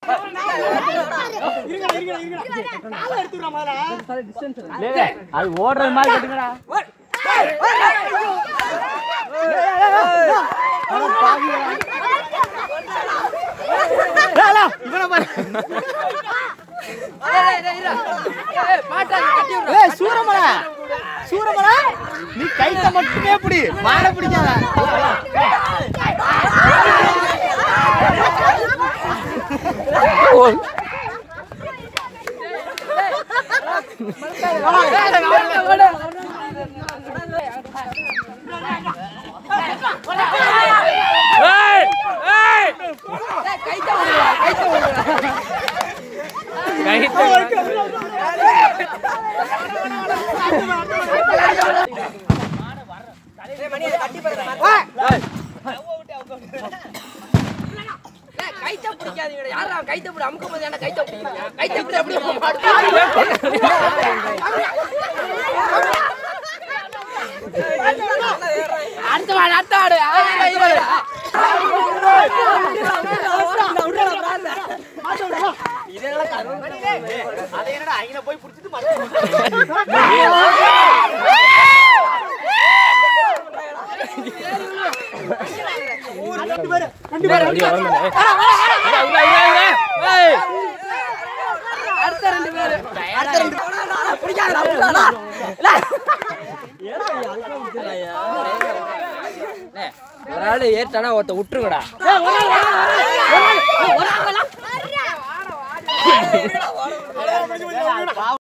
அது ஓடுறது மாதிரி கட்டுங்கடா. சூரமலா சூரமலா நீ கைத்த மட்டுமே பிடி, மாட பிடிக்காத. கைத்த பிடிக்காதீங்க. யாரா கைத்த பிடி அமுக்க போது என்ன கைத்த பிடிக்கிறீங்க? கைத்த பிடி அப்படியே அடுத்த வாடு அடுத்த வாடு. அதை என்னடா அங்க போய் பிடிச்சிட்டு ஒரு ஆளு ஏற்றானா ஒருத்த விட்டுருங்கடா.